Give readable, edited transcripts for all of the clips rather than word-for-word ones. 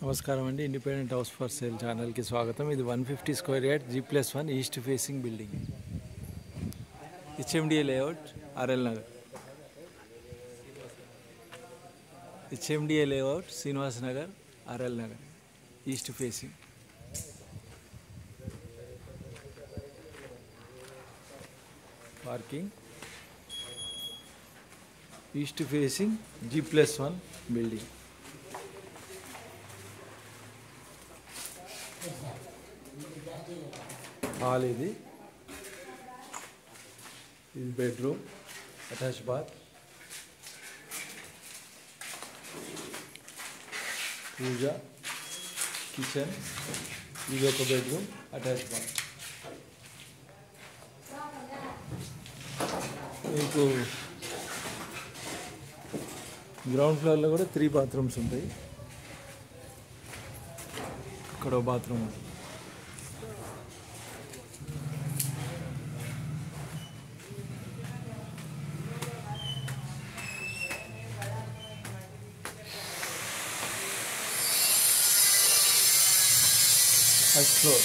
నమస్కారం అండి. Independent house for sale ఛానల్కి స్వాగతం. ఇది 150 square yard G+1 east facing building. HMDA layout, RL Nagar. HMDA layout, Srinivas Nagar, RL Nagar, east facing. Parking, east facing G+1 building. Hall ఇది bedroom, attach bath, puja, kitchen. ఇది ఒక bedroom, attach bath. మీకు ground ఫ్లోర్లో కూడా 3 bathrooms ఉంటాయి. ఇక్కడ ఒక బాత్రూమ్ ఉంది. First floor.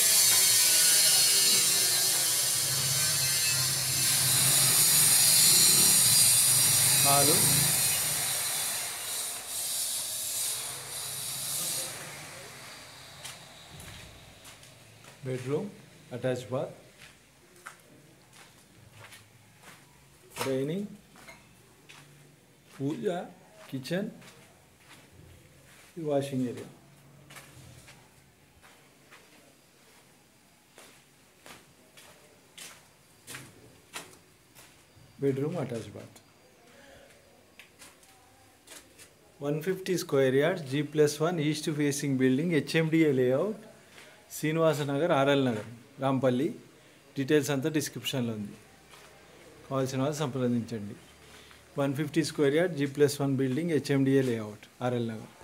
Hall, bedroom, attach bath, dining, puja, kitchen, washing area. Bedroom, attach bath. 150 square yard G+1 east facing building, HMDA layout, Srinivasa Nagar, RL Nagar, Rampalli. Details అంతా డిస్క్రిప్షన్లో ఉంది. కావాల్సిన వాళ్ళు సంప్రదించండి. 150 square yard G+1 building, HMDA layout, RL Nagar.